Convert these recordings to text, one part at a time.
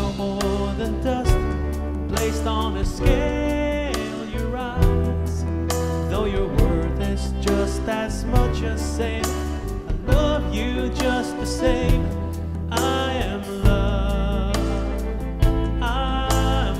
no more than dust placed on a scale you rise. Though your worth is just as much as same, I love you just the same. I am loved, I am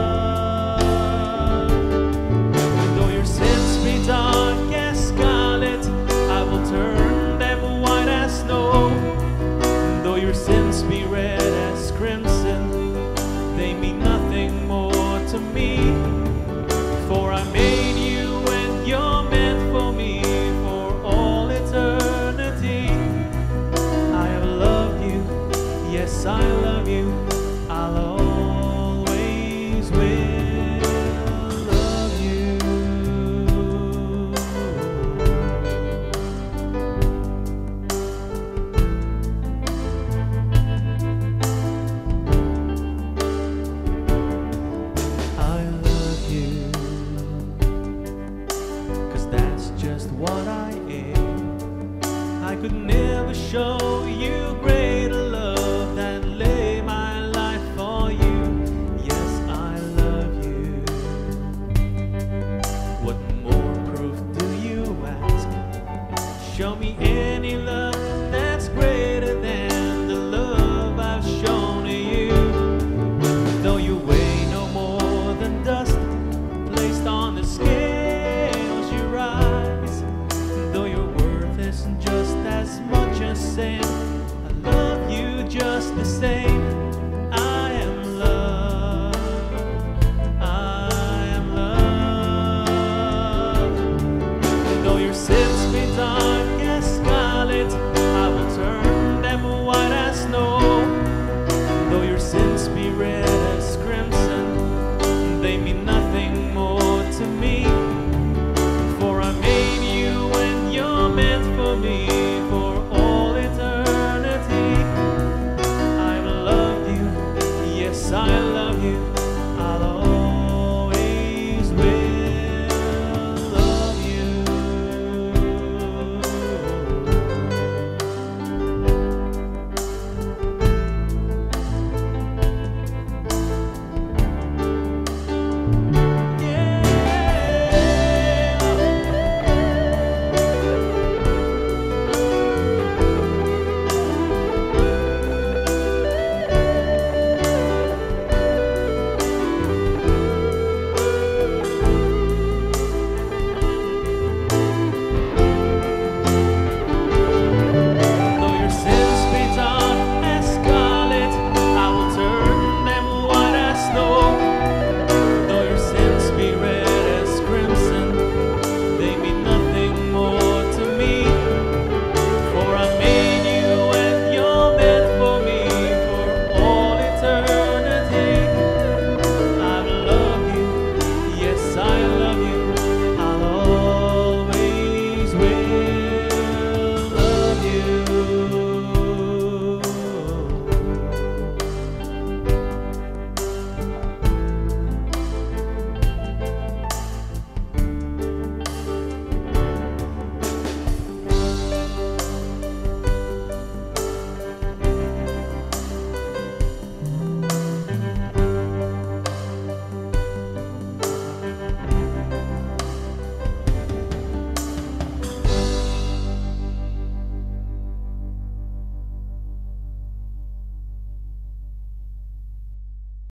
loved. Though your sins be dark as scarlet, I will turn them white as snow. Though your sins be red as crimson, they mean nothing more to me. For I made you and you're meant for me for all eternity. I have loved you, yes I love you, I'll always will love you. I love you, 'cause that's just what I am. I could never show you greater love than lay my life for you. Yes, I love you. What more proof do you ask? Show me any love that's greater than the love I've shown to you. Though you weigh no more than dust placed on the scales you rise. Though your worth isn't just as much as sand, I love you just the same. I am loved, I am loved. Though your sins be dark as scarlet, I will turn them white as snow. Though your sins be red as crimson, they mean nothing more to me. For I made you and you're meant for me for all eternity. I love you, yes I love you,